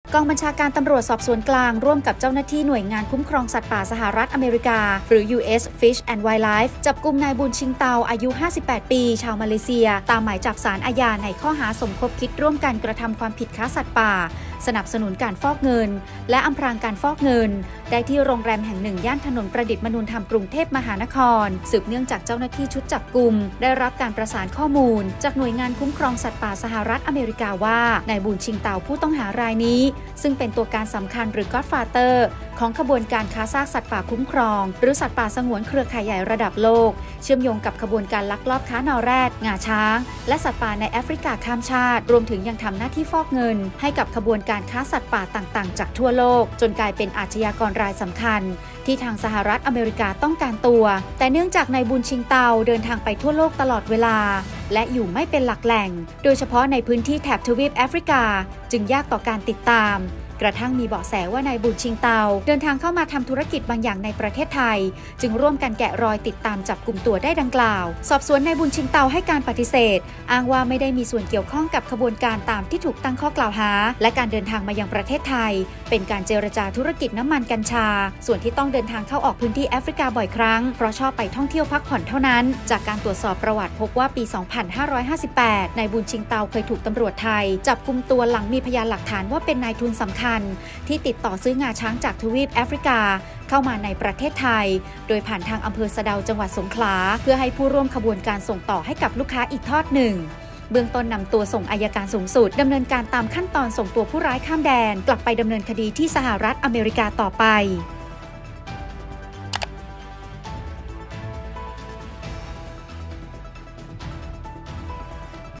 กองบัญชาการตำรวจสอบสวนกลางร่วมกับเจ้าหน้าที่หน่วยงานคุ้มครองสัตว์ป่าสหรัฐอเมริกาหรือ U.S. Fish and Wildlife จับกุมนายบุญชิงเตาอายุ 58 ปีชาวมาเลเซียตามหมายจับศาลอาญาในข้อหาสมคบคิดร่วมกันกระทำความผิดค้าสัตว์ป่าสนับสนุนการฟอกเงินและอำพรางการฟอกเงินได้ที่โรงแรมแห่งหนึ่งย่านถนนประดิษฐ์มนูญธรรมกรุงเทพมหานครสืบเนื่องจากเจ้าหน้าที่ชุดจับกุมได้รับการประสานข้อมูลจากหน่วยงานคุ้มครองสัตว์ป่าสหรัฐอเมริกาว่านายบุญชิงเตาผู้ต้องหารายนี้ซึ่งเป็นตัวการสำคัญหรือ Godfather ของขบวนการค้าซากสัตว์ป่าคุ้มครองหรือสัตว์ป่าสงวนเครือข่ายใหญ่ระดับโลกเชื่อมโยงกับขบวนการลักลอบค้านอแรดงาช้างและสัตว์ป่าในแอฟริกาข้ามชาติรวมถึงยังทำหน้าที่ฟอกเงินให้กับขบวนการค้าสัตว์ป่าต่างๆจากทั่วโลกจนกลายเป็นอาชญากรรายสำคัญที่ทางสหรัฐอเมริกาต้องการตัวแต่เนื่องจากนายบุญชิงเตาเดินทางไปทั่วโลกตลอดเวลาและอยู่ไม่เป็นหลักแหล่งโดยเฉพาะในพื้นที่แถบทวีปแอฟริกาจึงยากต่อการติดตามกระทั่งมีเบาะแสว่านายบุญชิงเตาเดินทางเข้ามาทำธุรกิจบางอย่างในประเทศไทยจึงร่วมกันแกะรอยติดตามจับกุมตัวได้ดังกล่าวสอบสวนนายบุญชิงเตาให้การปฏิเสธอ้างว่าไม่ได้มีส่วนเกี่ยวข้องกับขบวนการตามที่ถูกตั้งข้อกล่าวหาและการเดินทางมายังประเทศไทยเป็นการเจรจาธุรกิจน้ำมันกัญชาส่วนที่ต้องเดินทางเข้าออกพื้นที่แอฟริกาบ่อยครั้งเพราะชอบไปท่องเที่ยวพักผ่อนเท่านั้นจากการตรวจสอบประวัติพบว่าปี 2558 นายบุญชิงเตาเคยถูกตำรวจไทยจับกุมตัวหลังมีพยานหลักฐานว่าเป็นนายทุนสำคัญที่ติดต่อซื้องาช้างจากทวีปแอฟริกาเข้ามาในประเทศไทยโดยผ่านทางอำเภอสะเดาจังหวัดสงขลาเพื่อให้ผู้ร่วมขบวนการส่งต่อให้กับลูกค้าอีกทอดหนึ่งเบื้องต้นนำตัวส่งอัยการสูงสุดดำเนินการตามขั้นตอนส่งตัวผู้ร้ายข้ามแดนกลับไปดำเนินคดีที่สหรัฐอเมริกาต่อไป